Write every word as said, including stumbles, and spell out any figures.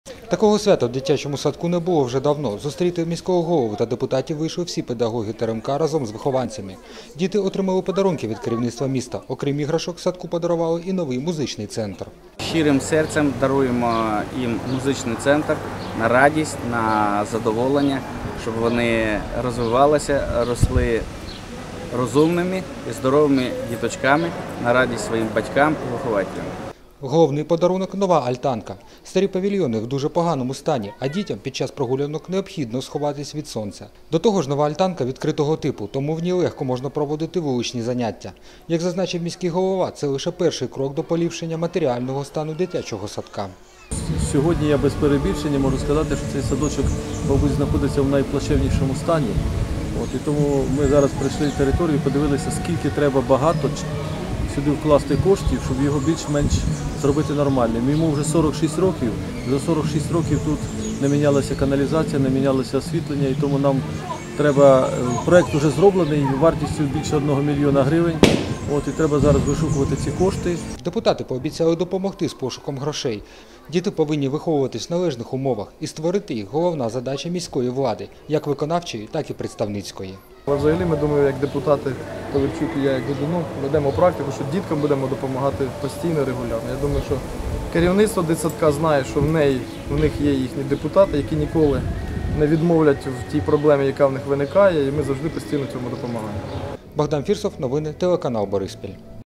Такого свята в дитячому садку не було вже давно. Зустріти міського голову та депутатів вийшли всі педагоги ТРМК разом з вихованцями. Діти отримали подарунки від керівництва міста. Окрім іграшок, садку подарували і новий музичний центр. Щирим серцем даруємо їм музичний центр на радість, на задоволення, щоб вони розвивалися, росли розумними і здоровими діточками на радість своїм батькам і вихователям. Головний подарунок – нова альтанка. Старі павільйони в дуже поганому стані, а дітям під час прогулянок необхідно сховатись від сонця. До того ж, нова альтанка відкритого типу, тому в ній легко можна проводити вуличні заняття. Як зазначив міський голова, це лише перший крок до поліпшення матеріального стану дитячого садка. Сьогодні я без перебільшення можу сказати, що цей садочок, мабуть, знаходиться в найплачевнішому стані. От, і тому ми зараз прийшли в територію, подивилися, скільки треба багато сюди вкласти коштів, щоб його більш-менш зробити нормальним. Йому вже сорок шість років, за сорок шість років тут не мінялася каналізація, не мінялося освітлення, і тому нам треба, проєкт вже зроблений, вартістю більше одного мільйона гривень. От, і треба зараз вишукувати ці кошти. Депутати пообіцяли допомогти з пошуком грошей. Діти повинні виховуватись в належних умовах і створити їх – головна задача міської влади, як виконавчої, так і представницької. Але взагалі ми думаю, як депутати Пилипчук і я, як Годунов, ведемо практику, що діткам будемо допомагати постійно, регулярно. Я думаю, що керівництво дитсадка знає, що в неї, в них є їхні депутати, які ніколи не відмовлять в тій проблемі, яка в них виникає, і ми завжди постійно цьому допомагаємо. Богдан Фірсов, новини, телеканал Бориспіль.